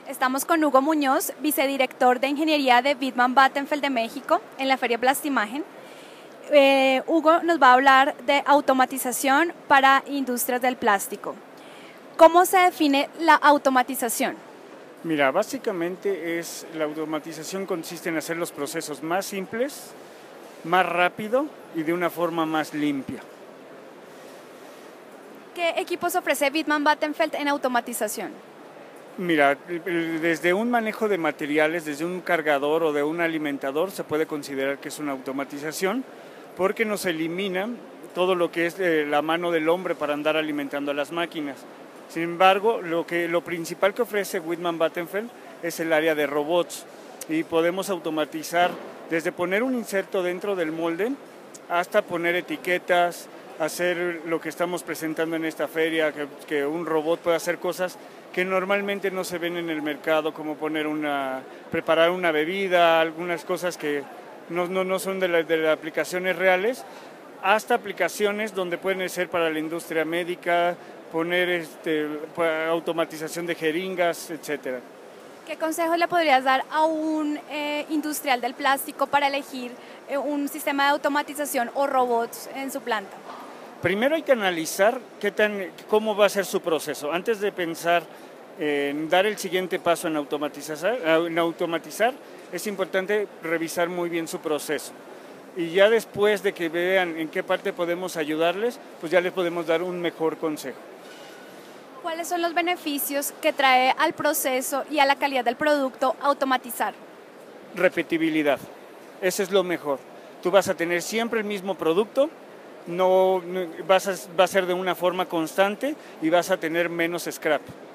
Estamos con Hugo Muñoz, vicedirector de Ingeniería de Wittmann Vattenfall de México en la Feria Plastimagen. Hugo nos va a hablar de automatización para industrias del plástico. ¿Cómo se define la automatización? Mira, básicamente la automatización consiste en hacer los procesos más simples, más rápido y de una forma más limpia. ¿Qué equipos ofrece Wittmann Vattenfall en automatización? Mira, desde un manejo de materiales, desde un cargador o de un alimentador, se puede considerar que es una automatización porque nos elimina todo lo que es la mano del hombre para andar alimentando a las máquinas. Sin embargo, lo principal que ofrece Wittmann Vattenfall es el área de robots y podemos automatizar desde poner un inserto dentro del molde hasta poner etiquetas, hacer lo que estamos presentando en esta feria, que un robot pueda hacer cosas que normalmente no se ven en el mercado, como preparar una bebida, algunas cosas que no son de las aplicaciones reales, hasta aplicaciones donde pueden ser para la industria médica, poner automatización de jeringas, etcétera. ¿Qué consejos le podrías dar a un industrial del plástico para elegir un sistema de automatización o robots en su planta? Primero hay que analizar cómo va a ser su proceso. Antes de pensar en dar el siguiente paso en automatizar, es importante revisar muy bien su proceso. Y ya después de que vean en qué parte podemos ayudarles, pues ya les podemos dar un mejor consejo. ¿Cuáles son los beneficios que trae al proceso y a la calidad del producto automatizar? Repetibilidad, eso es lo mejor. Tú vas a tener siempre el mismo producto, va a ser de una forma constante y vas a tener menos scrap.